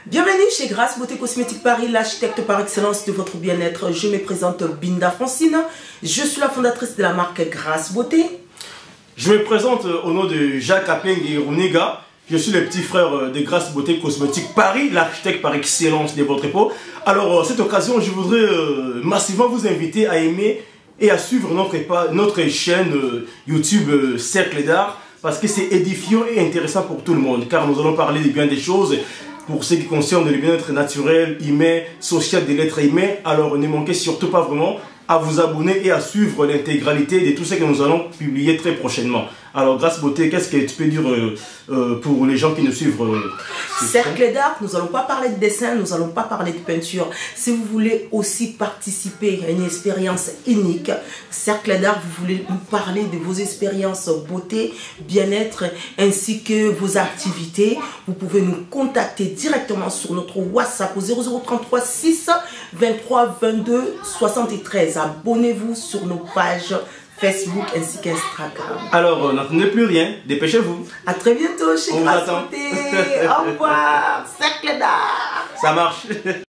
Bienvenue chez Grâce Beauté Cosmétique Paris, l'architecte par excellence de votre bien-être. Je me présente Binda Francine. Je suis la fondatrice de la marque Grâce Beauté. Je me présente au nom de Jacques Apeng et Runega. Je suis le petit frère de Grâce Beauté Cosmétique Paris, l'architecte par excellence de votre peau. Alors, cette occasion, je voudrais massivement vous inviter à aimer et à suivre notre chaîne YouTube Cercle d'Art, parce que c'est édifiant et intéressant pour tout le monde, car nous allons parler de bien des choses pour ce qui concerne le bien-être naturel, humain, social de l'être humain. Alors ne manquez surtout pas vraiment à vous abonner et à suivre l'intégralité de tout ce que nous allons publier très prochainement. Alors Grâce Beauté, qu'est-ce que tu peux dire pour les gens qui nous suivent Cercle d'Art, nous n'allons pas parler de dessin, nous n'allons pas parler de peinture. Si vous voulez aussi participer à une expérience unique, Cercle d'Art, vous voulez nous parler de vos expériences beauté, bien-être, ainsi que vos activités, vous pouvez nous contacter directement sur notre WhatsApp au 0033 6 23 22 73. Abonnez-vous sur nos pages Facebook ainsi qu'Instagram. Alors, n'attendez plus rien, dépêchez-vous. À très bientôt chez Grâce Beauté. Au revoir, Cercle d'Art. Ça marche.